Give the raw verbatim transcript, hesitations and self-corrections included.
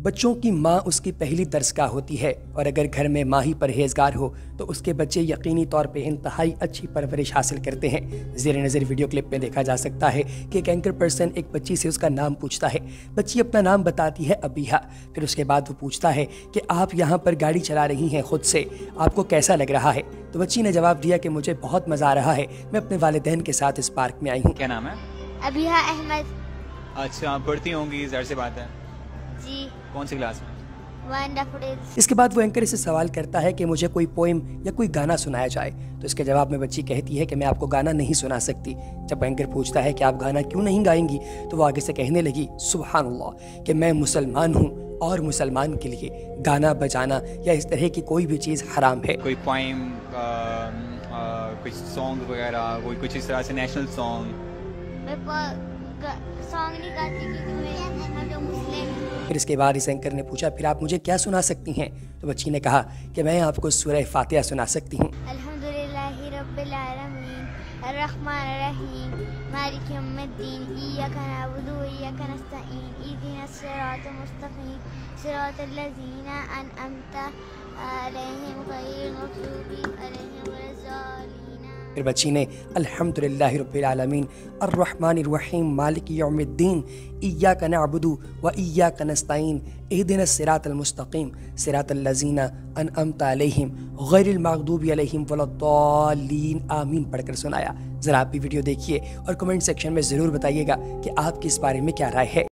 بچوں کی ماں اس کی پہلی درسگاہ ہوتی ہے، اور اگر گھر میں ماں ہی پرہیزگار ہو تو اس کے بچے یقینی طور پہ انتہائی اچھی پرورش حاصل کرتے ہیں۔ زیر نظر ویڈیو کلپ میں دیکھا جا سکتا ہے کہ ایک اینکر پرسن ایک بچی سے اس کا نام پوچھتا ہے۔ بچی اپنا نام بتاتی ہے ابیہا، پھر اس کے بعد وہ پوچھتا ہے کہ آپ یہاں پر گاڑی چلا رہی ہیں خود سے، آپ کو کیسا لگ رہا ہے؟ تو بچی نے جواب دیا کہ مجھے بہت مزہ آ رہا ہے، میں اپنے والدین کے ساتھ اس پارک میں آئی ہوں۔ کیا نام ہے؟ ابیہا احمد۔ اچھا، آپ پڑھتی ہوں گی، ظاہر سی بات ہے۔ جی، کون سی کلاس میں؟ ونڈرفل۔ اس کے بعد وہ اینکر اسے سوال کرتا ہے کہ مجھے کوئی پوئم یا کوئی گانا سنایا جائے، تو اس کے جواب میں بچی کہتی ہے کہ میں آپ کو گانا نہیں سنا سکتی۔ جب اینکر پوچھتا ہے کہ آپ گانا کیوں نہیں گائیں گی، تو وہ آگے سے کہنے لگی سبحان اللہ کہ میں مسلمان ہوں اور مسلمان کے لیے گانا بجانا یا اس طرح کی کوئی بھی چیز حرام ہے۔ کوئی پوائم، کوئی سانگ وغیرہ، کوئی کچھ اس طرح سے نیشنل سانگ؟ میں سانگ نہیں گاتی کیونکہ ہم لوگ مسلم ہیں۔ پھر اس کے بعد اس اینکر نے پوچھا پھر آپ مجھے کیا سنا سکتی ہیں؟ تو بچی نے کہا کہ میں آپ کو سورہ فاتحہ سنا سکتی ہوں۔ الحمدللہ رب العالمین الرحمن الرحیم مالک یوم الدین ایاک نعبد و ایاک نستعین اہدنا الصراط المستقیم صراط الذین انعمت علیہم غیر المغضوب علیہم ولا الضالین۔ پھر بچی نے الحمدللہ رب العالمین الرحمن الرحیم مالک یوم الدین ایاک نعبد و ایاک نستعین اہدنا الصراط المستقیم صراط الذین انعمت علیہم غیر المغضوب علیہم ولا الضالین آمین پڑھ کر سنایا۔ ذرا آپ بھی ویڈیو دیکھیے اور کمنٹ سیکشن میں ضرور بتائیے گا کہ آپ کی اس بارے میں کیا رائے ہے۔